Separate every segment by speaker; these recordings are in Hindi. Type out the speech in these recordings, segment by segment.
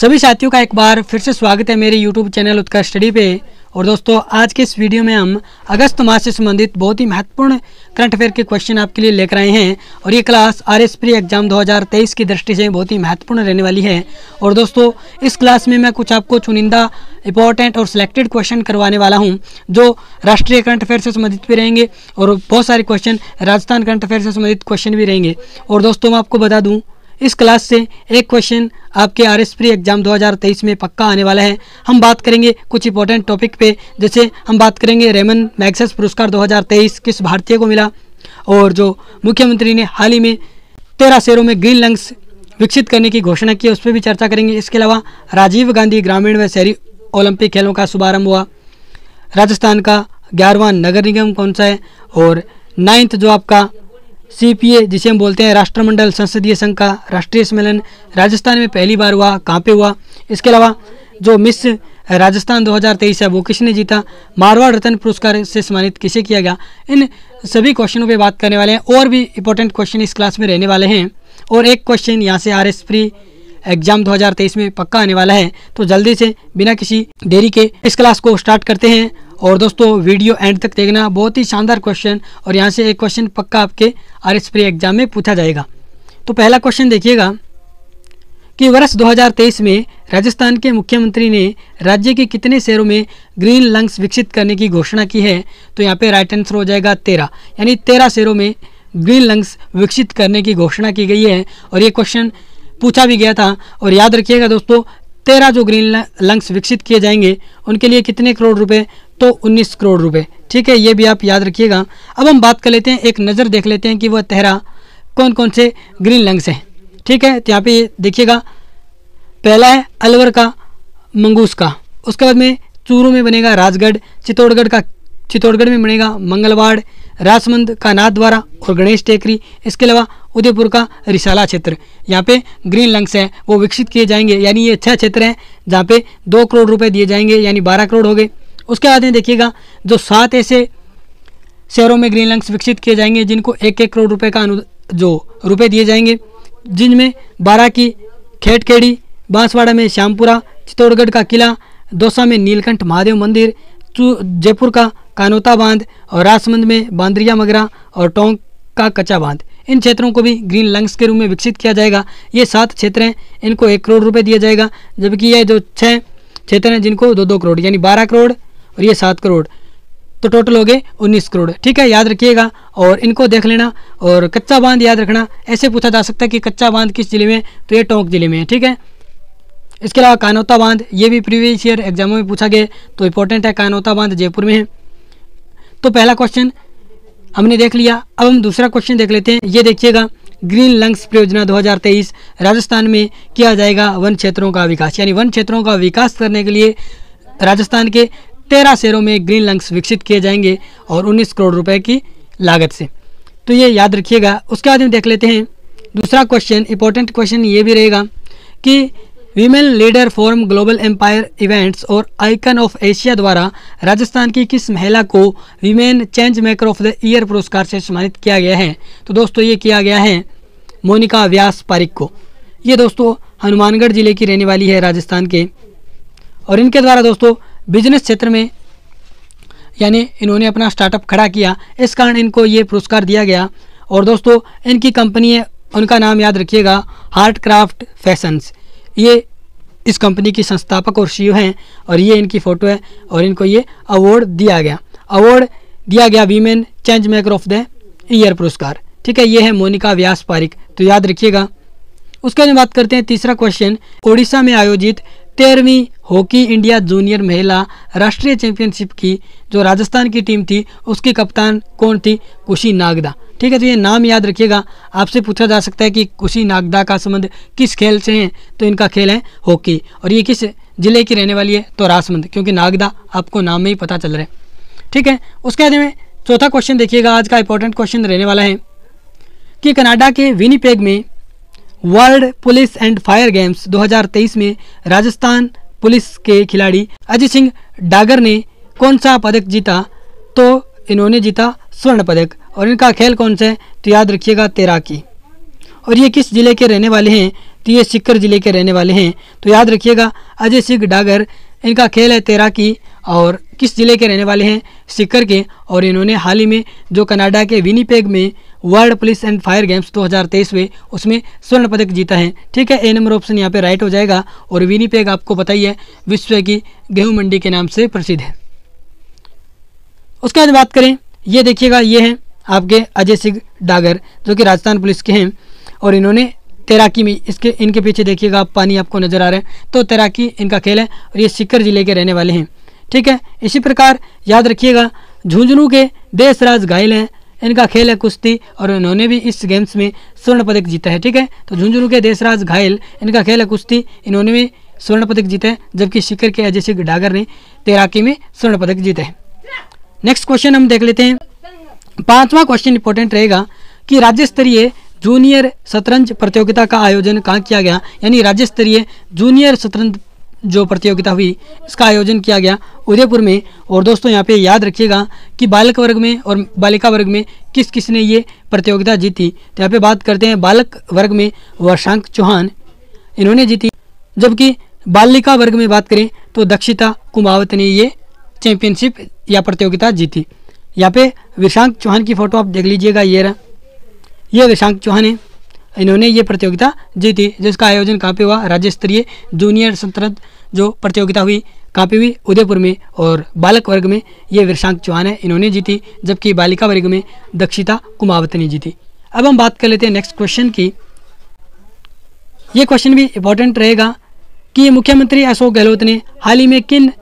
Speaker 1: सभी साथियों का एक बार फिर से स्वागत है मेरे YouTube चैनल उत्कर्ष स्टडी पे। और दोस्तों आज के इस वीडियो में हम अगस्त मास से संबंधित बहुत ही महत्वपूर्ण करंट अफेयर के क्वेश्चन आपके लिए लेकर आए हैं और ये क्लास RS प्री एग्जाम 2023 की दृष्टि से बहुत ही महत्वपूर्ण रहने वाली है। और दोस्तों इस क्लास में मैं कुछ आपको चुनिंदा इंपॉर्टेंट और सिलेक्टेड क्वेश्चन करवाने वाला हूं जो राष्ट्रीय करंट अफेयर से संबंधित भी रहेंगे और बहुत सारे क्वेश्चन राजस्थान करंट अफेयर से संबंधित क्वेश्चन भी रहेंगे। और दोस्तों मैं आपको बता दूं इस क्लास से एक क्वेश्चन आपके RS प्री एग्जाम 2023 में पक्का आने वाला है। हम बात करेंगे कुछ इंपॉर्टेंट टॉपिक पे, जैसे हम बात करेंगे रेमन मैग्सेस पुरस्कार 2023 किस भारतीय को मिला और जो मुख्यमंत्री ने हाल ही में 13 शहरों में ग्रीन लंग्स विकसित करने की घोषणा की, उस पर भी चर्चा करेंगे। इसके अलावा राजीव गांधी ग्रामीण व शहरी ओलंपिक खेलों का शुभारंभ हुआ, राजस्थान का 11वां नगर निगम कौन सा है, और 9th जो आपका CPA जिसे हम बोलते हैं राष्ट्रमंडल संसदीय संघ का राष्ट्रीय सम्मेलन राजस्थान में पहली बार हुआ, कहाँ पे हुआ। इसके अलावा जो मिस राजस्थान 2023 है वो किसने जीता, मारवाड़ रत्न पुरस्कार से सम्मानित किसे किया गया। इन सभी क्वेश्चनों पे बात करने वाले हैं और भी इंपॉर्टेंट क्वेश्चन इस क्लास में रहने वाले हैं और एक क्वेश्चन यहाँ से RS प्री एग्जाम 2023 में पक्का आने वाला है। तो जल्दी से बिना किसी देरी के इस क्लास को स्टार्ट करते हैं। और दोस्तों वीडियो एंड तक देखना, बहुत ही शानदार क्वेश्चन और यहाँ से एक क्वेश्चन पक्का आपके RS प्री एग्जाम में पूछा जाएगा। तो पहला क्वेश्चन देखिएगा कि वर्ष 2023 में राजस्थान के मुख्यमंत्री ने राज्य के कितने शहरों में ग्रीन लंग्स विकसित करने की घोषणा की है। तो यहाँ पे राइट आंसर हो जाएगा 13, यानी 13 शहरों में ग्रीन लंग्स विकसित करने की घोषणा की गई है और ये क्वेश्चन पूछा भी गया था। और याद रखिएगा दोस्तों 13 जो ग्रीन लंग्स विकसित किए जाएंगे उनके लिए कितने करोड़ रुपए, तो 19 करोड़ रुपए। ठीक है, ये भी आप याद रखिएगा। अब हम बात कर लेते हैं, एक नज़र देख लेते हैं कि वह 13 कौन कौन से ग्रीन लंग्स हैं। ठीक है, तो यहाँ पे देखिएगा पहला है अलवर का मंगूस का, उसके बाद में चूरू में बनेगा राजगढ़, चित्तौड़गढ़ में बनेगा मंगलवाड़, राजसमंद का नाथद्वारा और गणेश टेकरी। इसके अलावा उदयपुर का रिसाला क्षेत्र, यहाँ पे ग्रीन लंग्स है वो विकसित किए जाएंगे, यानी ये 6 क्षेत्र हैं जहाँ पे 2 करोड़ रुपए दिए जाएंगे, यानी 12 करोड़ हो गए। उसके बाद में देखिएगा जो 7 ऐसे शहरों में ग्रीन लंग्स विकसित किए जाएंगे जिनको 1-1 करोड़ रुपए का जो रुपए दिए जाएंगे, जिनमें 12 की खेड़खेड़ी, बांसवाड़ा में श्यामपुरा, चित्तौड़गढ़ का किला, दौसा में नीलकंठ महादेव मंदिर, जयपुर का कानोता बांध और राजसमंद में बांद्रिया मगरा और टोंक का कच्चा बांध। इन क्षेत्रों को भी ग्रीन लंग्स के रूप में विकसित किया जाएगा। ये 7 क्षेत्र हैं, इनको 1 करोड़ रुपए दिया जाएगा, जबकि ये जो 6 क्षेत्र हैं जिनको 2-2 करोड़, यानी 12 करोड़ और ये 7 करोड़, तो टोटल हो गए 19 करोड़। ठीक है, याद रखिएगा और इनको देख लेना। और कच्चा बांध याद रखना, ऐसे पूछा जा सकता है कि कच्चा बांध किस जिले में, तो ये टोंक जिले में है। ठीक है, इसके अलावा कानोता बांध, ये भी प्रीवियस ईयर एग्जामों में पूछा गया तो इंपॉर्टेंट है, कानोता बांध जयपुर में है। तो पहला क्वेश्चन हमने देख लिया। अब हम दूसरा क्वेश्चन देख लेते हैं। ये देखिएगा ग्रीन लंग्स परियोजना 2023 राजस्थान में किया जाएगा वन क्षेत्रों का विकास, यानी वन क्षेत्रों का विकास करने के लिए राजस्थान के 13 शहरों में ग्रीन लंग्स विकसित किए जाएंगे और 19 करोड़ रुपए की लागत से। तो ये याद रखिएगा। उसके बाद हम देख लेते हैं दूसरा क्वेश्चन। इंपॉर्टेंट क्वेश्चन ये भी रहेगा कि women leader forum global empire events और आइकन ऑफ एशिया द्वारा राजस्थान की किस महिला को women change maker of the year पुरस्कार से सम्मानित किया गया है। तो दोस्तों ये किया गया है मोनिका व्यास पारिक को। ये दोस्तों हनुमानगढ़ जिले की रहने वाली है राजस्थान के, और इनके द्वारा दोस्तों बिजनेस क्षेत्र में यानी इन्होंने अपना स्टार्टअप खड़ा किया, इस कारण इनको ये पुरस्कार दिया गया। और दोस्तों इनकी कंपनी है, उनका नाम याद रखिएगा हार्ट क्राफ्ट फैशंस। ये इस कंपनी की संस्थापक और CEO हैं और ये इनकी फ़ोटो है और इनको ये अवार्ड दिया गया women change maker of the year पुरस्कार। ठीक है, ये है मोनिका व्यास पारिक, तो याद रखिएगा। उसके बाद बात करते हैं तीसरा क्वेश्चन। ओडिशा में आयोजित 13वीं हॉकी इंडिया जूनियर महिला राष्ट्रीय चैंपियनशिप की जो राजस्थान की टीम थी उसकी कप्तान कौन थी, कुशी नागदा। ठीक है, तो ये नाम याद रखिएगा। आपसे पूछा जा सकता है कि कुशी नागदा का संबंध किस खेल से है, तो इनका खेल है हॉकी और ये किस जिले की रहने वाली है, तो राजसमंद, क्योंकि नागदा आपको नाम में ही पता चल रहा है। ठीक है, उसके बाद में चौथा क्वेश्चन देखिएगा। आज का इंपॉर्टेंट क्वेश्चन रहने वाला है कि कनाडा के विनिपेग में world police and fire games 2023 में राजस्थान पुलिस के खिलाड़ी अजय सिंह डागर ने कौन सा पदक जीता। तो इन्होंने जीता स्वर्ण पदक और इनका खेल कौन सा है, तो याद रखिएगा तैराकी। और ये किस जिले के रहने वाले हैं, तो ये सीकर जिले के रहने वाले हैं। तो याद रखिएगा अजय सिंह डागर, इनका खेल है तैराकी और किस जिले के रहने वाले हैं, सीकर के। और इन्होंने हाल ही में जो कनाडा के विनीपेग में world police and fire games 2023 हुए उसमें स्वर्ण पदक जीता है। ठीक है, ए नंबर ऑप्शन यहाँ पे राइट हो जाएगा। और विनीपेग आपको पता ही है विश्व की गेहूं मंडी के नाम से प्रसिद्ध है। उसके बाद बात करें, ये देखिएगा ये हैं आपके अजय सिंह डागर जो कि राजस्थान पुलिस के हैं और इन्होंने तैराकी में इनके पीछे देखिएगा आप पानी आपको नजर आ रहा है, तो तैराकी इनका खेल है और ये सीकर जिले के रहने वाले हैं। ठीक है, इसी प्रकार याद रखिएगा झुंझुनू के देशराज घायल हैं, इनका खेल है कुश्ती और इन्होंने भी इस गेम्स में स्वर्ण पदक जीता है। ठीक है, तो झुंझुनू के देशराज घायल, इनका खेल है कुश्ती, इन्होंने भी स्वर्ण पदक जीता है, जबकि सीकर के अजय सिंह डागर ने तैराकी में स्वर्ण पदक जीता है। नेक्स्ट क्वेश्चन हम देख लेते हैं। 5वां क्वेश्चन इंपॉर्टेंट रहेगा कि राज्य स्तरीय जूनियर शतरंज प्रतियोगिता का आयोजन कहाँ किया गया, यानी राज्य स्तरीय जूनियर शतरंज जो प्रतियोगिता हुई इसका आयोजन किया गया उदयपुर में। और दोस्तों यहाँ पे याद रखिएगा कि बालक वर्ग में और बालिका वर्ग में किस किस ने ये प्रतियोगिता जीती। तो यहाँ पे बात करते हैं बालक वर्ग में वर्षांक चौहान इन्होंने जीती, जबकि बालिका वर्ग में बात करें तो दक्षिता कुमावत ने ये चैंपियनशिप या प्रतियोगिता जीती। यहाँ पे विशांक चौहान की फोटो आप देख लीजिएगा, ये रहा, ये विशांक चौहान है, इन्होंने ये प्रतियोगिता जीती जिसका आयोजन कहाँ पे हुआ, राज्य स्तरीय जूनियर शतरंज जो प्रतियोगिता हुई कहाँ पे हुई, उदयपुर में। और बालक वर्ग में ये विशांक चौहान है, इन्होंने जीती, जबकि बालिका वर्ग में दक्षिता कुमावत ने जीती। अब हम बात कर लेते हैं नेक्स्ट क्वेश्चन की। ये क्वेश्चन भी इंपॉर्टेंट रहेगा कि मुख्यमंत्री अशोक गहलोत ने हाल ही में किन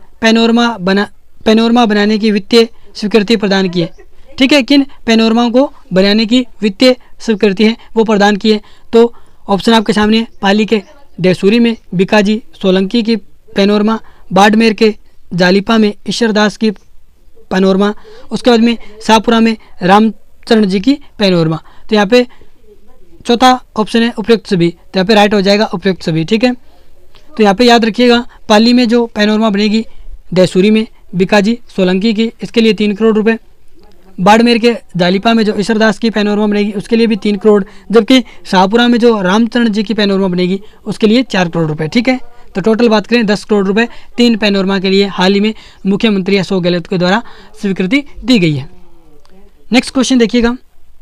Speaker 1: पैनोरमा बनाने की वित्तीय स्वीकृति प्रदान की है। ठीक है, किन पैनोरमाओं को बनाने की वित्तीय स्वीकृति है वो प्रदान की है। तो ऑप्शन आपके सामने, पाली के देसूरी में बिकाजी सोलंकी की पैनोरमा, बाड़मेर के जालिपा में ईश्वरदास की पैनोरमा, उसके बाद में शाहपुरा में रामचरण जी की पैनोरमा। तो यहाँ पे चौथा ऑप्शन है उपयुक्त सभी, तो यहाँ पे राइट हो जाएगा उपयुक्त सभी। ठीक है, तो यहाँ पे याद रखिएगा पाली में जो पैनोरमा बनेगी देसूरी में बिकाजी सोलंकी की, इसके लिए 3 करोड़ रुपए। बाड़मेर के जालिपा में जो ईश्वरदास की पैनोरमा बनेगी उसके लिए भी 3 करोड़, जबकि शाहपुरा में जो रामचरण जी की पैनोरमा बनेगी उसके लिए 4 करोड़ रुपए। ठीक है, तो टोटल बात करें 10 करोड़ रुपए 3 पैनोरमा के लिए हाल ही में मुख्यमंत्री अशोक गहलोत के द्वारा स्वीकृति दी गई है। नेक्स्ट क्वेश्चन देखिएगा,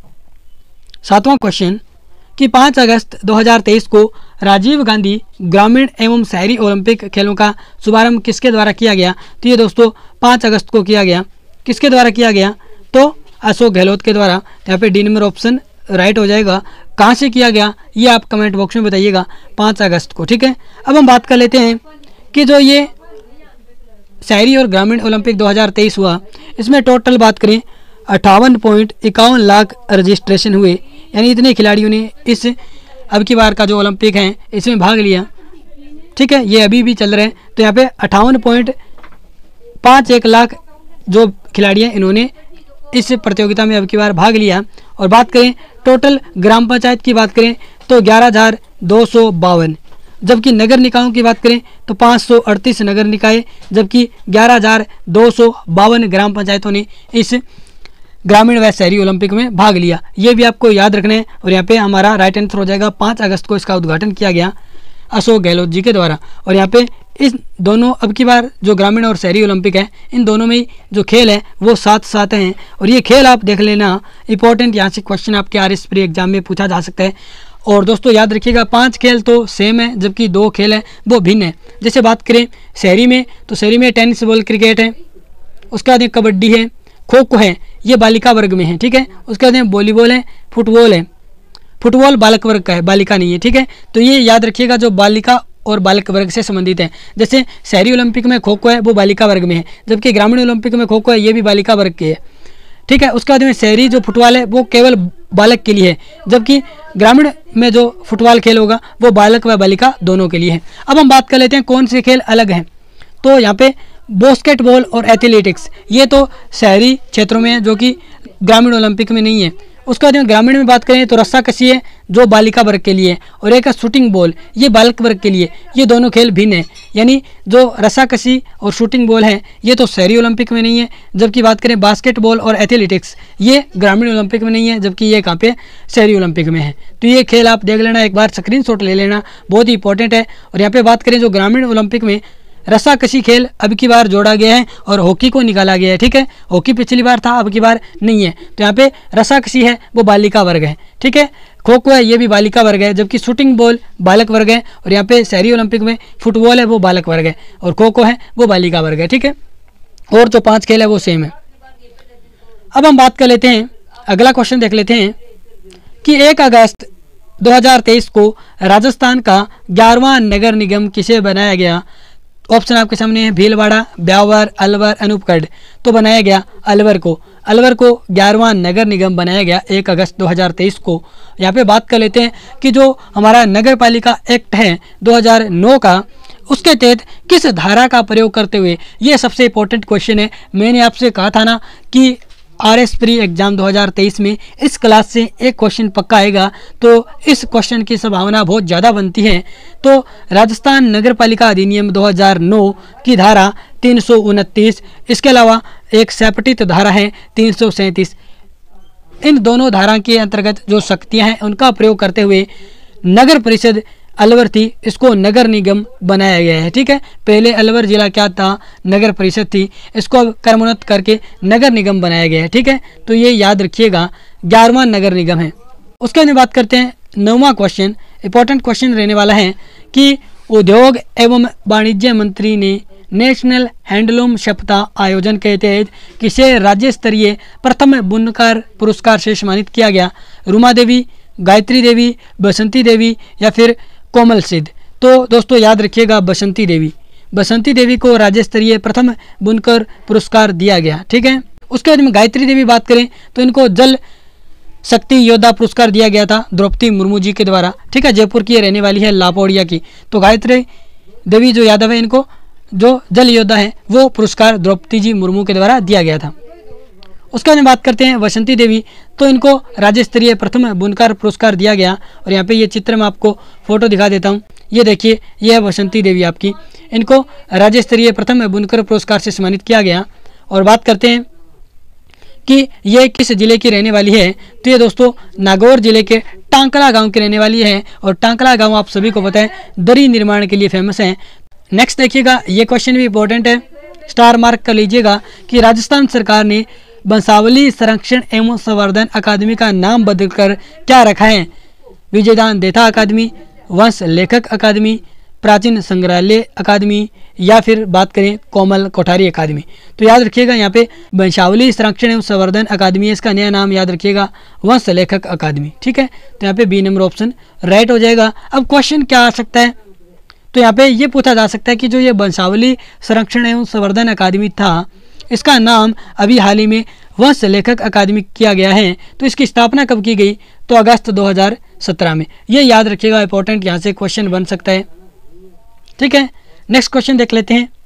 Speaker 1: 7वां क्वेश्चन कि 5 अगस्त 2023 को राजीव गांधी ग्रामीण एवं शहरी ओलंपिक खेलों का शुभारंभ किसके द्वारा किया गया। तो ये दोस्तों 5 अगस्त को किया गया, किसके द्वारा किया गया, तो अशोक गहलोत के द्वारा। यहाँ पे डी नंबर ऑप्शन राइट हो जाएगा। कहाँ से किया गया ये आप कमेंट बॉक्स में बताइएगा, 5 अगस्त को। ठीक है, अब हम बात कर लेते हैं कि जो ये शहरी और ग्रामीण ओलंपिक 2023 हुआ इसमें टोटल बात करें 58.51 लाख रजिस्ट्रेशन हुए, यानी इतने खिलाड़ियों ने इस अब की बार का जो ओलंपिक है इसमें भाग लिया। ठीक है, ये अभी भी चल रहे हैं। तो यहाँ पे 58.51 लाख जो खिलाड़ी हैं इन्होंने इस प्रतियोगिता में अब की बार भाग लिया। और बात करें टोटल ग्राम पंचायत की बात करें तो 11,252, जबकि नगर निकायों की बात करें तो 538 नगर निकाय, जबकि 11,252 ग्राम पंचायतों ने इस ग्रामीण व शहरी ओलंपिक में भाग लिया। ये भी आपको याद रखना है। और यहाँ पे हमारा राइट आंसर हो जाएगा 5 अगस्त को इसका उद्घाटन किया गया अशोक गहलोत जी के द्वारा। और यहाँ पे इस दोनों अब की बार जो ग्रामीण और शहरी ओलंपिक है इन दोनों में जो खेल है वो साथ साथ हैं। और ये खेल आप देख लेना इंपॉर्टेंट, यहाँ से क्वेश्चन आपके RS प्री एग्जाम में पूछा जा सकता है। और दोस्तों याद रखिएगा 5 खेल तो सेम है, जबकि 2 खेल हैं वो भिन्न है। जैसे बात करें शहरी में तो शहरी में टेनिस बॉल क्रिकेट है, उसके बाद कबड्डी है, खो खो है, ये बालिका वर्ग में है। ठीक है, उसके बाद वॉलीबॉल है, फुटबॉल है, फुटबॉल बालक वर्ग का है, बालिका नहीं है। ठीक है, तो ये याद रखिएगा जो बालिका और बालक वर्ग से संबंधित है। जैसे शहरी ओलंपिक में खो खो है वो बालिका वर्ग में है, जबकि ग्रामीण ओलंपिक में खो खो है ये भी बालिका वर्ग के है। ठीक है, उसके बाद में शहरी जो फुटबॉल है वो केवल बालक के लिए है, जबकि ग्रामीण में जो फुटबॉल खेल होगा वो बालक व बालिका दोनों के लिए है। अब हम बात कर लेते हैं कौन से खेल अलग हैं। तो यहाँ पे बास्केटबॉल और एथलेटिक्स ये तो शहरी क्षेत्रों में है जो कि ग्रामीण ओलंपिक में नहीं है। उसके बाद में ग्रामीण में बात करें तो रस्साकशी है जो बालिका वर्ग के लिए, और एक है शूटिंग बॉल, ये बालक वर्ग के लिए। ये दोनों खेल भिन्न है, यानी जो रस्साकशी और शूटिंग बॉल है ये तो शहरी ओलंपिक में नहीं है, जबकि बात करें बास्केटबॉल और एथलेटिक्स ये ग्रामीण ओलंपिक में नहीं है, जबकि ये कहाँ पे शहरी ओलंपिक में है। तो ये खेल आप देख लेना, एक बार स्क्रीनशॉट ले लेना, बहुत ही इंपॉर्टेंट है। और यहाँ पे बात करें जो ग्रामीण ओलंपिक में रस्साकशी खेल अब की बार जोड़ा गया है और हॉकी को निकाला गया है, ठीक है। हॉकी पिछली बार था, अब की बार नहीं है। तो यहाँ पे रस्साकशी है वो बालिका वर्ग है, ठीक है। खो खो है ये भी बालिका वर्ग है, जबकि शूटिंग बॉल बालक वर्ग है। और यहाँ पे शहरी ओलंपिक में फुटबॉल है वो बालक वर्ग है और खो खो है वो बालिका वर्ग है, ठीक है। और जो 5 खेल है वो सेम है। अब हम बात कर लेते हैं, अगला क्वेश्चन देख लेते हैं कि 1 अगस्त 2023 को राजस्थान का 11वां नगर निगम किसे बनाया गया। ऑप्शन आपके सामने है भीलवाड़ा, ब्यावर, अलवर, अनूपगढ़। तो बनाया गया अलवर को। अलवर को 11वां नगर निगम बनाया गया 1 अगस्त 2023 को। यहाँ पे बात कर लेते हैं कि जो हमारा नगर पालिका एक्ट है 2009 का, उसके तहत किस धारा का प्रयोग करते हुए, ये सबसे इंपॉर्टेंट क्वेश्चन है। मैंने आपसे कहा था ना कि RS प्री एग्जाम 2023 में इस क्लास से एक क्वेश्चन पक्का आएगा, तो इस क्वेश्चन की संभावना बहुत ज़्यादा बनती है। तो राजस्थान नगर पालिका अधिनियम 2009 की धारा 329, इसके अलावा एक सेपटित धारा है 337। इन दोनों धारा के अंतर्गत जो शक्तियां हैं उनका प्रयोग करते हुए नगर परिषद अलवर थी, इसको नगर निगम बनाया गया है, ठीक है। पहले अलवर जिला क्या था, नगर परिषद थी, इसको अब क्रमोन्नत करके नगर निगम बनाया गया है, ठीक है। तो ये याद रखिएगा 11वां नगर निगम है। उसके बाद बात करते हैं 9वां क्वेश्चन, इंपॉर्टेंट क्वेश्चन रहने वाला है कि उद्योग एवं वाणिज्य मंत्री ने नेशनल हैंडलूम सप्ताह आयोजन के तहत किसे राज्य स्तरीय प्रथम बुनकर पुरस्कार से सम्मानित किया गया। रुमा देवी, गायत्री देवी, बसंती देवी या फिर कोमल सिद्ध। तो दोस्तों याद रखिएगा बसंती देवी। बसंती देवी को राज्य स्तरीय प्रथम बुनकर पुरस्कार दिया गया, ठीक है। उसके बाद में गायत्री देवी बात करें तो इनको जल शक्ति योद्धा पुरस्कार दिया गया था द्रौपदी मुर्मू जी के द्वारा, ठीक है। जयपुर की रहने वाली है, लापोड़िया की। तो गायत्री देवी जो यादव है, इनको जो जल योद्धा है वो पुरस्कार द्रौपदी जी मुर्मू के द्वारा दिया गया था। उसके बाद में बात करते हैं बसंती देवी, तो इनको राज्य स्तरीय प्रथम बुनकर पुरस्कार दिया गया। और यहाँ पे ये चित्र में आपको फोटो दिखा देता हूँ, ये देखिए, ये है बसंती देवी आपकी। इनको राज्य स्तरीय प्रथम बुनकर पुरस्कार से सम्मानित किया गया। और बात करते हैं कि ये किस जिले की रहने वाली है, तो ये दोस्तों नागौर जिले के टांकला गाँव की रहने वाली है। और टांकला गाँव आप सभी को पता है दरी निर्माण के लिए फेमस है। नेक्स्ट देखिएगा, ये क्वेश्चन भी इंपॉर्टेंट है, स्टार मार्क कर लीजिएगा कि राजस्थान सरकार ने बंसावली संरक्षण एवं संवर्धन अकादमी का नाम बदलकर क्या रखा है। विजयदान देथा अकादमी, वंश लेखक अकादमी, प्राचीन संग्रहालय अकादमी या फिर बात करें कोमल कोठारी अकादमी। तो याद रखिएगा यहाँ पे बंसावली संरक्षण एवं संवर्धन अकादमी है, इसका नया नाम याद रखिएगा वंश लेखक अकादमी, ठीक है। तो यहाँ पे बी नंबर ऑप्शन राइट हो जाएगा। अब क्वेश्चन क्या आ सकता है, तो यहाँ पे ये पूछा जा सकता है कि जो ये बंसावली संरक्षण एवं संवर्धन अकादमी था, इसका नाम अभी हाल ही में वंश लेखक अकादमी किया गया है। तो इसकी स्थापना कब की गई, तो अगस्त 2017 में। ये याद रखिएगा, इंपॉर्टेंट यहाँ से क्वेश्चन बन सकता है, ठीक है। नेक्स्ट क्वेश्चन देख लेते हैं।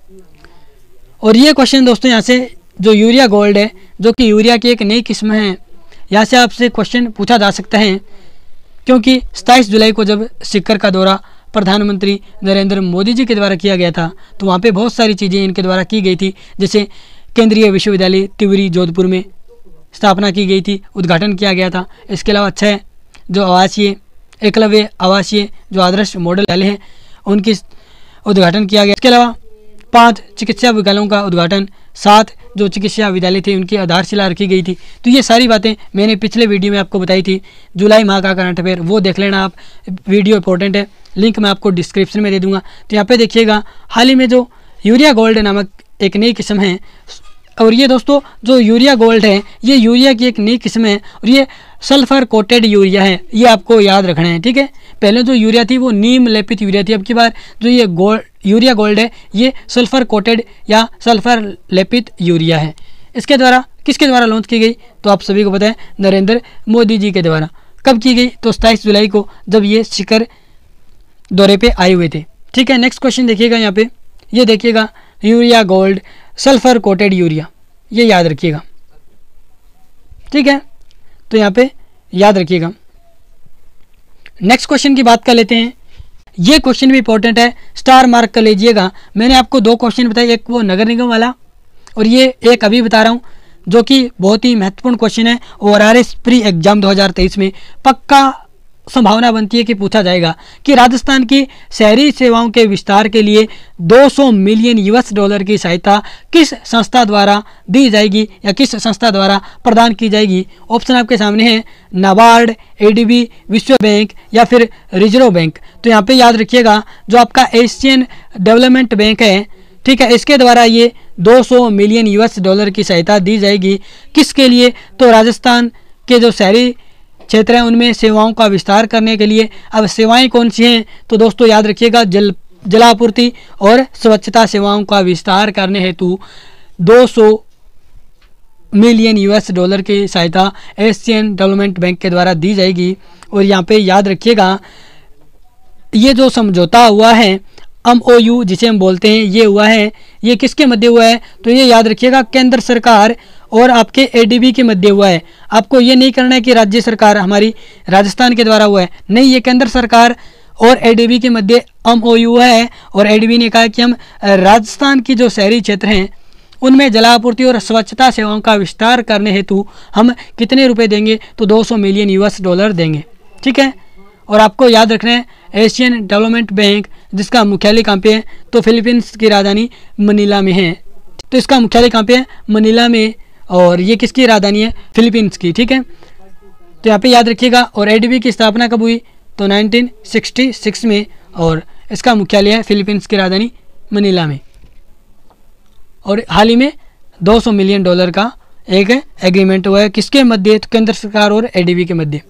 Speaker 1: और ये क्वेश्चन दोस्तों यहाँ से जो यूरिया गोल्ड है, जो कि यूरिया की एक नई किस्म है, यहाँ से आपसे क्वेश्चन पूछा जा सकता है, क्योंकि 27 जुलाई को जब सीकर का दौरा प्रधानमंत्री नरेंद्र मोदी जी के द्वारा किया गया था, तो वहाँ पे बहुत सारी चीज़ें इनके द्वारा की गई थी। जैसे केंद्रीय विश्वविद्यालय तिवरी जोधपुर में स्थापना की गई थी, उद्घाटन किया गया था। इसके अलावा 6 जो आवासीय एकलव्य आवासीय जो आदर्श मॉडल विद्यालय हैं उनकी उद्घाटन किया गया। इसके अलावा 5 चिकित्सा विद्यालयों का उद्घाटन, 7 जो चिकित्सा विद्यालय थे उनकी आधारशिला रखी गई थी। तो ये सारी बातें मैंने पिछले वीडियो में आपको बताई थी, जुलाई माह का करंट अफेयर, वो देख लेना आप, वीडियो इंपॉर्टेंट है, लिंक मैं आपको डिस्क्रिप्शन में दे दूंगा। तो यहाँ पे देखिएगा हाल ही में जो यूरिया गोल्ड नामक एक नई किस्म है, और ये दोस्तों जो यूरिया गोल्ड है ये यूरिया की एक नई किस्म है और ये सल्फर कोटेड यूरिया है, ये आपको याद रखना है, ठीक है। पहले जो यूरिया थी वो नीम लेपित यूरिया थी, अब की बार जो ये यूरिया गोल्ड है ये सल्फर कोटेड या सल्फर लेपित यूरिया है। इसके द्वारा किसके द्वारा लॉन्च की गई, तो आप सभी को पता है नरेंद्र मोदी जी के द्वारा। कब की गई, तो 27 जुलाई को, जब ये शिखर दौरे पे आए हुए थे, ठीक है। नेक्स्ट क्वेश्चन देखिएगा यहाँ पे, ये देखिएगा urea gold sulphur coated urea, ये याद रखिएगा, ठीक है। तो यहाँ पे याद रखिएगा। नेक्स्ट क्वेश्चन की बात कर लेते हैं। ये क्वेश्चन भी इंपॉर्टेंट है, स्टार मार्क कर लीजिएगा। मैंने आपको 2 क्वेश्चन बताए, एक वो नगर निगम वाला और ये एक अभी बता रहा हूँ जो कि बहुत ही महत्वपूर्ण क्वेश्चन है और RS प्री एग्जाम 2023 में पक्का संभावना बनती है कि पूछा जाएगा कि राजस्थान की शहरी सेवाओं के विस्तार के लिए 200 मिलियन US$ की सहायता किस संस्था द्वारा दी जाएगी या किस संस्था द्वारा प्रदान की जाएगी। ऑप्शन आपके सामने है, नाबार्ड, ADB, विश्व बैंक या फिर रिजर्व बैंक। तो यहाँ पे याद रखिएगा जो आपका एशियन डेवलपमेंट बैंक है, ठीक है, इसके द्वारा ये 200 मिलियन US$ की सहायता दी जाएगी। किसके लिए? तो राजस्थान के जो शहरी क्षेत्र हैं उनमें सेवाओं का विस्तार करने के लिए। अब सेवाएं कौन सी हैं? तो दोस्तों याद रखिएगा, जलापूर्ति और स्वच्छता सेवाओं का विस्तार करने हेतु 200 मिलियन US$ की सहायता एशियन डेवलपमेंट बैंक के द्वारा दी जाएगी। और यहाँ पे याद रखिएगा ये जो समझौता हुआ है MOU जिसे हम बोलते हैं, ये हुआ है, ये किसके मध्य हुआ है? तो ये याद रखिएगा केंद्र सरकार और आपके ADB के मध्य हुआ है। आपको ये नहीं करना है कि राज्य सरकार हमारी राजस्थान के द्वारा हुआ है, नहीं, ये केंद्र सरकार और ADB के मध्य MOU है। और ADB ने कहा कि हम राजस्थान की जो शहरी क्षेत्र हैं उनमें जलापूर्ति और स्वच्छता सेवाओं का विस्तार करने हेतु हम कितने रुपए देंगे? तो 200 मिलियन US$ देंगे, ठीक है। और आपको याद रखना है एशियन डेवलपमेंट बैंक जिसका मुख्यालय कहाँ पे है? तो फिलीपींस की राजधानी मनीला में है। तो इसका मुख्यालय कहाँ पे है? मनीला में। और ये किसकी राजधानी है? फिलीपींस की, ठीक है। तो यहाँ पे याद रखिएगा। और ADB की स्थापना कब हुई? तो 1966 में और इसका मुख्यालय है फिलीपींस की राजधानी मनीला में। और हाल ही में $200 मिलियन का एक एग्रीमेंट हुआ है, किसके मध्य? तो केंद्र सरकार और ADB के मध्य।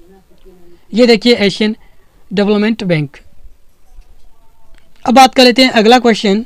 Speaker 1: ये देखिए एशियन डेवलपमेंट बैंक। अब बात कर लेते हैं अगला क्वेश्चन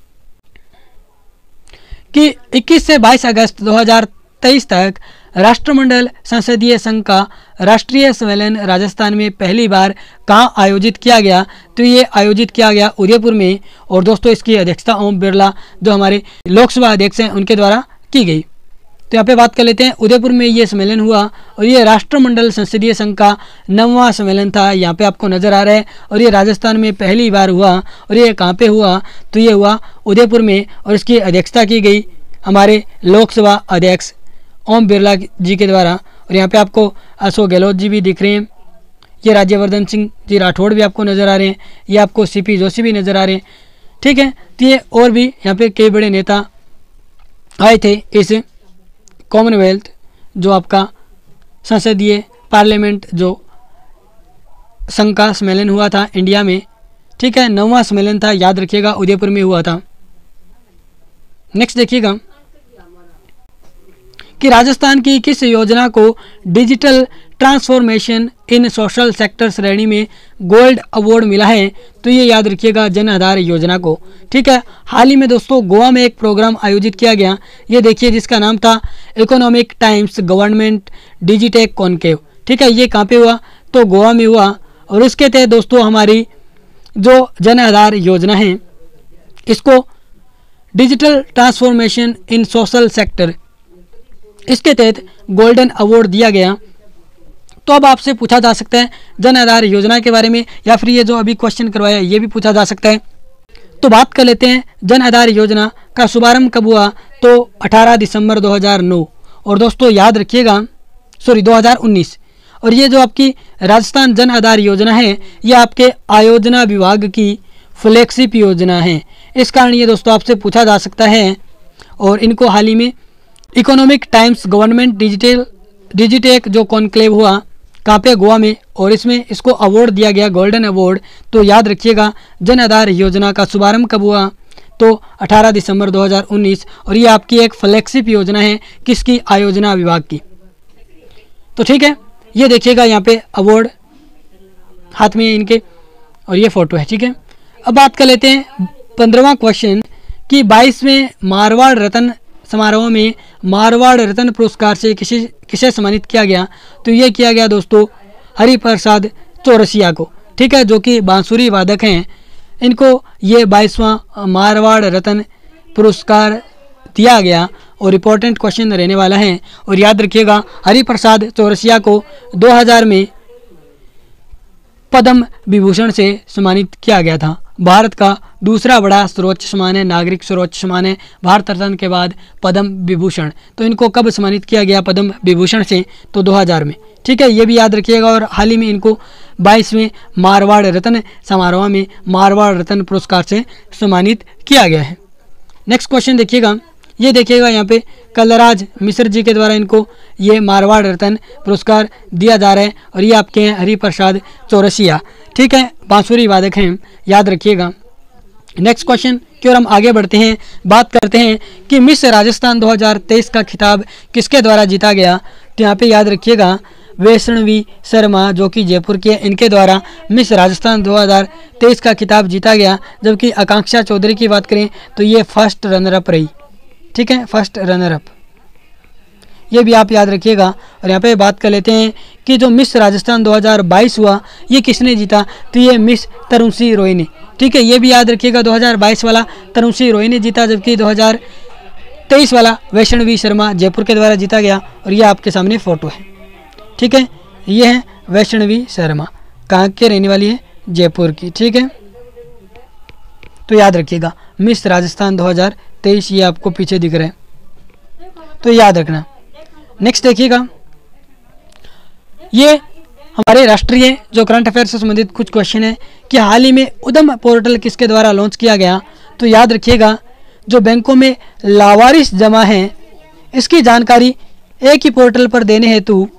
Speaker 1: कि 21 से 22 अगस्त 2023 तक राष्ट्रमंडल संसदीय संघ का राष्ट्रीय सम्मेलन राजस्थान में पहली बार कहाँ आयोजित किया गया? तो ये आयोजित किया गया उदयपुर में। और दोस्तों इसकी अध्यक्षता ओम बिरला जो हमारे लोकसभा अध्यक्ष हैं उनके द्वारा की गई। तो यहाँ पे बात कर लेते हैं, उदयपुर में ये सम्मेलन हुआ और ये राष्ट्रमंडल संसदीय संघ का 9वां सम्मेलन था। यहाँ पे आपको नज़र आ रहा है और ये राजस्थान में पहली बार हुआ। और ये कहाँ पे हुआ? तो ये हुआ उदयपुर में और इसकी अध्यक्षता की गई हमारे लोकसभा अध्यक्ष ओम बिरला जी के द्वारा। और यहाँ पे आपको अशोक गहलोत जी भी दिख रहे हैं, ये राज्यवर्धन सिंह जी राठौड़ भी आपको नज़र आ रहे हैं, ये आपको CP जोशी भी नज़र आ रहे हैं, ठीक है। तो ये और भी यहाँ पे कई बड़े नेता आए थे इस कॉमनवेल्थ जो आपका संसदीय पार्लियामेंट जो संघ का सम्मेलन हुआ था इंडिया में, ठीक है, 9वां सम्मेलन था, याद रखिएगा, उदयपुर में हुआ था। नेक्स्ट देखिएगा कि राजस्थान की किस योजना को digital transformation in social sector श्रेणी में गोल्ड अवार्ड मिला है? तो ये याद रखिएगा जन आधार योजना को, ठीक है। हाल ही में दोस्तों गोवा में एक प्रोग्राम आयोजित किया गया, ये देखिए, जिसका नाम था economic times government digitech conclave, ठीक है। ये कहाँ पे हुआ? तो गोवा में हुआ। और इसके तहत दोस्तों हमारी जो जन आधार योजना है इसको digital transformation in social sector, इसके तहत गोल्डन अवार्ड दिया गया। तो अब आपसे पूछा जा सकता है जन आधार योजना के बारे में, या फिर ये जो अभी क्वेश्चन करवाया ये भी पूछा जा सकता है। तो बात कर लेते हैं जन आधार योजना का शुभारंभ कब हुआ? तो 18 दिसंबर 2009। और दोस्तों याद रखिएगा 2019। और ये जो आपकी राजस्थान जन आधार योजना है ये आपके आयोजना विभाग की फ्लैगशिप योजना है, इस कारण ये दोस्तों आपसे पूछा जा सकता है। और इनको हाल ही में इकोनॉमिक टाइम्स गवर्नमेंट डिजिटेक जो कॉन्क्लेव हुआ कहाँ पे? गोवा में, और इसमें इसको अवार्ड दिया गया, गोल्डन अवार्ड। तो याद रखिएगा जन आधार योजना का शुभारंभ कब हुआ? तो 18 दिसंबर 2019। और ये आपकी एक फ्लैगशिप योजना है, किसकी? आयोजना विभाग की। तो ठीक है, ये देखिएगा यहाँ पे अवार्ड हाथ में इनके और ये फोटो है, ठीक है। अब बात कर लेते हैं 15वां क्वेश्चन कि 22वें मारवाड़ रत्न समारोह में मारवाड़ रत्न पुरस्कार से किसे सम्मानित किया गया? तो ये किया गया दोस्तों हरिप्रसाद चौरसिया को, ठीक है, जो कि बांसुरी वादक हैं। इनको ये 22वां मारवाड़ रत्न पुरस्कार दिया गया और इम्पोर्टेंट क्वेश्चन रहने वाला है। और याद रखिएगा, हरिप्रसाद चौरसिया को 2000 में पद्म विभूषण से सम्मानित किया गया था। भारत का दूसरा बड़ा सर्वोच्च सम्मान है, नागरिक सर्वोच्च सम्मान है, भारत रत्न के बाद पद्म विभूषण। तो इनको कब सम्मानित किया गया पद्म विभूषण से? तो 2000 में। ठीक है, ये भी याद रखिएगा। और हाल ही में इनको 22वें मारवाड़ रत्न समारोह में मारवाड़ रत्न पुरस्कार से सम्मानित किया गया है। नेक्स्ट क्वेश्चन देखिएगा, ये देखिएगा यहाँ पे कलराज मिश्र जी के द्वारा इनको ये मारवाड़ रत्न पुरस्कार दिया जा रहा है। और ये आपके हैं हरिप्रसाद चौरसिया। ठीक है, बांसुरी वादक हैं, याद रखिएगा। नेक्स्ट क्वेश्चन की ओर हम आगे बढ़ते हैं, बात करते हैं कि मिस राजस्थान 2023 का खिताब किसके द्वारा जीता गया? तो यहाँ पे याद रखिएगा वैष्णवी शर्मा जो कि जयपुर के, इनके द्वारा मिस राजस्थान 2023 का खिताब जीता गया। जबकि आकांक्षा चौधरी की बात करें तो ये फर्स्ट रनर अप रही। ठीक है, फर्स्ट रनर अप, ये भी आप याद रखिएगा। और यहाँ पे बात कर लेते हैं कि जो मिस राजस्थान 2022 हुआ ये किसने जीता? तो ये मिस तरुणसी रॉय ने। ठीक है, ये भी याद रखिएगा, 2022 वाला तरुणसी रॉय ने जीता, जबकि 2023 वाला वैष्णवी शर्मा जयपुर के द्वारा जीता गया। और ये आपके सामने फोटो है। ठीक है, ये है वैष्णवी शर्मा, कहाँ के रहने वाली है? जयपुर की। ठीक है, तो याद रखिएगा मिस राजस्थान 2023 ये आपको पीछे दिख रहा है, तो याद रखना। नेक्स्ट देखिएगा, ये हमारे राष्ट्रीय जो करंट अफेयर से संबंधित कुछ क्वेश्चन है कि हाल ही में उद्यम पोर्टल किसके द्वारा लॉन्च किया गया? तो याद रखिएगा जो बैंकों में लावारिस जमा है इसकी जानकारी एक ही पोर्टल पर देने हेतु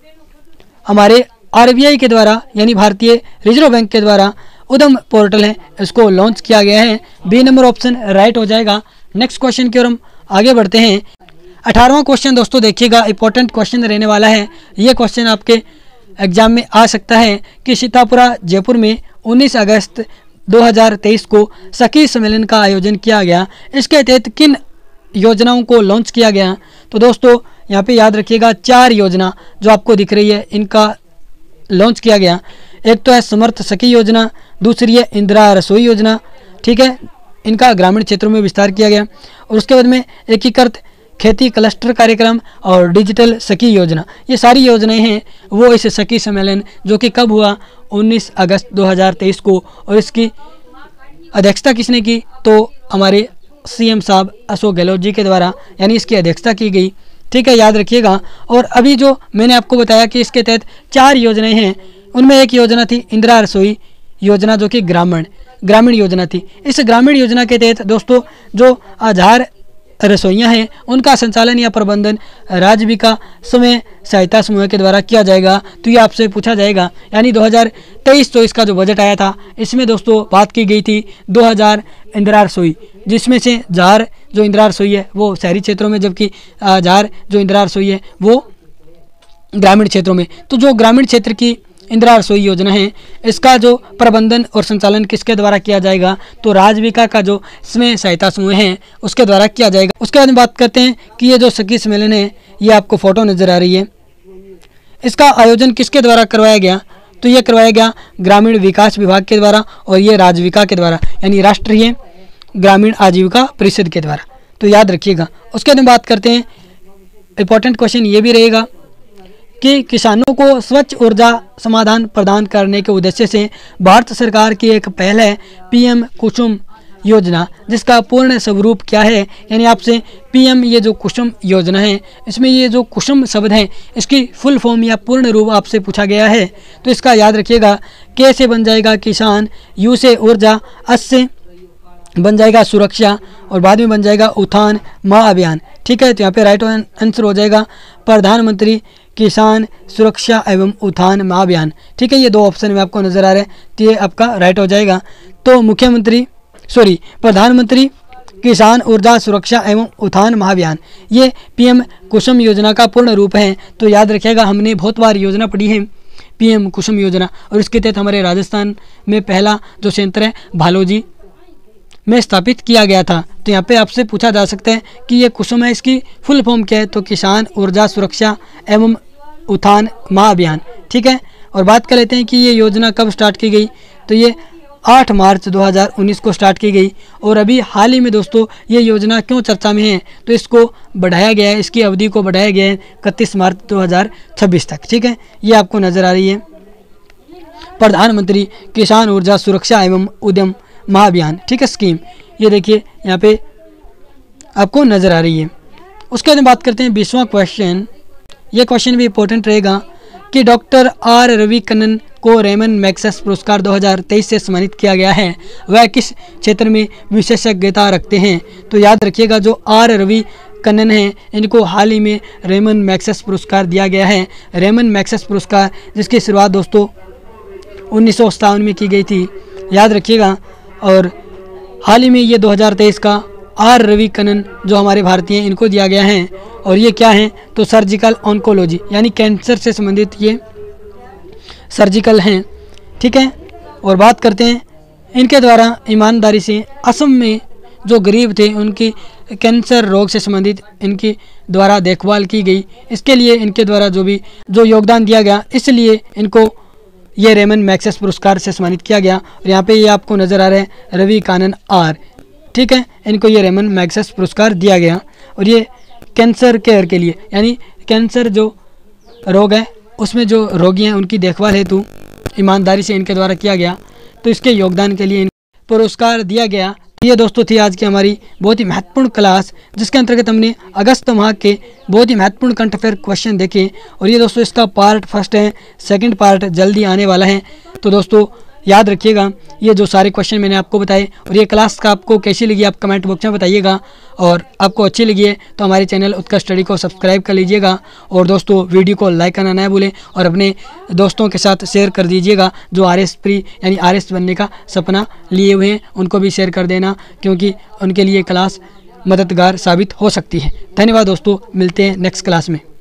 Speaker 1: हमारे आरबीआई के द्वारा यानी भारतीय रिजर्व बैंक के द्वारा उद्यम पोर्टल है, इसको लॉन्च किया गया है। बी नंबर ऑप्शन राइट हो जाएगा। नेक्स्ट क्वेश्चन की ओर हम आगे बढ़ते हैं। 18वां क्वेश्चन दोस्तों देखिएगा, इंपॉर्टेंट क्वेश्चन रहने वाला है। ये क्वेश्चन आपके एग्जाम में आ सकता है कि सीतापुरा जयपुर में 19 अगस्त 2023 को सखी सम्मेलन का आयोजन किया गया। इसके तहत किन योजनाओं को लॉन्च किया गया? तो दोस्तों यहाँ पे याद रखिएगा 4 योजना जो आपको दिख रही है इनका लॉन्च किया गया। एक तो है समर्थ सखी योजना, दूसरी है इंदिरा रसोई योजना। ठीक है, इनका ग्रामीण क्षेत्रों में विस्तार किया गया। और उसके बाद में एकीकृत खेती क्लस्टर कार्यक्रम और डिजिटल सखी योजना, ये सारी योजनाएं हैं वो इस सखी सम्मेलन जो कि कब हुआ? 19 अगस्त 2023 को। और इसकी अध्यक्षता किसने की? तो हमारे सीएम साहब अशोक गहलोत जी के द्वारा यानी इसकी अध्यक्षता की गई। ठीक है, याद रखिएगा। और अभी जो मैंने आपको बताया कि इसके तहत 4 योजनाएं हैं, उनमें एक योजना थी इंदिरा रसोई योजना जो कि ग्रामीण योजना थी। इस ग्रामीण योजना के तहत दोस्तों जो आधार रसोइयाँ हैं उनका संचालन या प्रबंधन राजविका समय सहायता समूह के द्वारा किया जाएगा। तो ये आपसे पूछा जाएगा यानी 2023 इसका जो बजट आया था इसमें दोस्तों बात की गई थी 2000 इंदिरा रसोई, जिसमें से 1000 जो इंदिरा रसोई है वो शहरी क्षेत्रों में, जबकि 1000 जो इंदिरा रसोई है वो ग्रामीण क्षेत्रों में। तो जो ग्रामीण क्षेत्र की इंदिरा रसोई योजना है इसका जो प्रबंधन और संचालन किसके द्वारा किया जाएगा? तो राजविका का जो स्वयं सहायता समूह है उसके द्वारा किया जाएगा। उसके बाद में बात करते हैं कि ये जो सखी सम्मेलन है ये आपको फोटो नजर आ रही है, इसका आयोजन किसके द्वारा करवाया गया? तो ये करवाया गया ग्रामीण विकास विभाग के द्वारा और ये राजविका के द्वारा यानी राष्ट्रीय ग्रामीण आजीविका परिषद के द्वारा। तो याद रखिएगा। उसके बाद में बात करते हैं, इंपॉर्टेंट क्वेश्चन ये भी रहेगा कि किसानों को स्वच्छ ऊर्जा समाधान प्रदान करने के उद्देश्य से भारत सरकार की एक पहल है पीएम कुसुम योजना, जिसका पूर्ण स्वरूप क्या है? यानी आपसे पीएम ये जो कुसुम योजना है इसमें ये जो कुसुम शब्द है इसकी फुल फॉर्म या पूर्ण रूप आपसे पूछा गया है। तो इसका याद रखिएगा, के से बन जाएगा किसान, यू से ऊर्जा, एस से बन जाएगा सुरक्षा और बाद में बन जाएगा उत्थान महाअभियान। ठीक है, तो यहाँ पे राइट आंसर हो जाएगा प्रधानमंत्री किसान सुरक्षा एवं उत्थान महाअभियान। ठीक है, ये 2 ऑप्शन में आपको नजर आ रहे हैं, तो ये आपका राइट हो जाएगा। तो प्रधानमंत्री किसान ऊर्जा सुरक्षा एवं उत्थान महाअभियान ये पीएम कुसुम योजना का पूर्ण रूप है। तो याद रखिएगा, हमने बहुत बार योजना पढ़ी है पीएम कुसुम योजना, और इसके तहत हमारे राजस्थान में पहला जो संयंत्र है भालोजी में स्थापित किया गया था। तो यहाँ पे आपसे पूछा जा सकता है कि ये कुसुम है, इसकी फुल फॉर्म क्या है? तो किसान ऊर्जा सुरक्षा एवं उत्थान महाअभियान। ठीक है, और बात कर लेते हैं कि ये योजना कब स्टार्ट की गई? तो ये 8 मार्च 2019 को स्टार्ट की गई और अभी हाल ही में दोस्तों ये योजना क्यों चर्चा में है, तो इसको बढ़ाया गया है, इसकी अवधि को बढ़ाया गया है 31 मार्च 2026 तक। ठीक है, ये आपको नज़र आ रही है प्रधानमंत्री किसान ऊर्जा सुरक्षा एवं उद्यम महाअभियान, ठीक है, स्कीम। ये देखिए यहाँ पे आपको नज़र आ रही है। उसके बाद बात करते हैं 20वां क्वेश्चन। ये क्वेश्चन भी इंपॉर्टेंट रहेगा कि डॉक्टर आर रवि कन्नन को रेमन मैग्सेसे पुरस्कार 2023 से सम्मानित किया गया है, वह किस क्षेत्र में विशेषज्ञता रखते हैं। तो याद रखिएगा जो आर रवि कन्नन हैं इनको हाल ही में रेमन मैग्सेसे पुरस्कार दिया गया है। रेमन मैग्सेसे पुरस्कार जिसकी शुरुआत दोस्तों 1957 में की गई थी, याद रखिएगा। और हाल ही में ये 2023 का आर रवि कन्नन जो हमारे भारतीय हैं इनको दिया गया है। और ये क्या है, तो सर्जिकल ऑन्कोलॉजी यानी कैंसर से संबंधित ये सर्जिकल हैं। ठीक है, और बात करते हैं इनके द्वारा ईमानदारी से असम में जो गरीब थे उनकी कैंसर रोग से संबंधित इनकी द्वारा देखभाल की गई। इसके लिए इनके द्वारा जो योगदान दिया गया, इसलिए इनको ये रेमन मैग्सेसे पुरस्कार से सम्मानित किया गया। और यहाँ पे ये आपको नज़र आ रहा है रवि कन्नन आर, ठीक है, इनको ये रेमन मैग्सेसे पुरस्कार दिया गया। और ये कैंसर केयर के लिए यानी कैंसर जो रोग है उसमें जो रोगी हैं उनकी देखभाल हेतु ईमानदारी से इनके द्वारा किया गया, तो इसके योगदान के लिए पुरस्कार दिया गया। ये दोस्तों थी आज की हमारी बहुत ही महत्वपूर्ण क्लास, जिसके अंतर्गत हमने अगस्त माह के बहुत ही महत्वपूर्ण करंट अफेयर क्वेश्चन देखे। और ये दोस्तों इसका पार्ट फर्स्ट है, सेकंड पार्ट जल्दी आने वाला है। तो दोस्तों याद रखिएगा ये जो सारे क्वेश्चन मैंने आपको बताए। और ये क्लास का आपको कैसी लगी आप कमेंट बॉक्स में बताइएगा। और आपको अच्छी लगी है तो हमारे चैनल उत्कर्ष स्टडी को सब्सक्राइब कर लीजिएगा। और दोस्तों वीडियो को लाइक करना ना भूलें और अपने दोस्तों के साथ शेयर कर दीजिएगा जो RS प्री यानी RS बनने का सपना लिए हुए हैं, उनको भी शेयर कर देना, क्योंकि उनके लिए क्लास मददगार साबित हो सकती है। धन्यवाद दोस्तों, मिलते हैं नेक्स्ट क्लास में।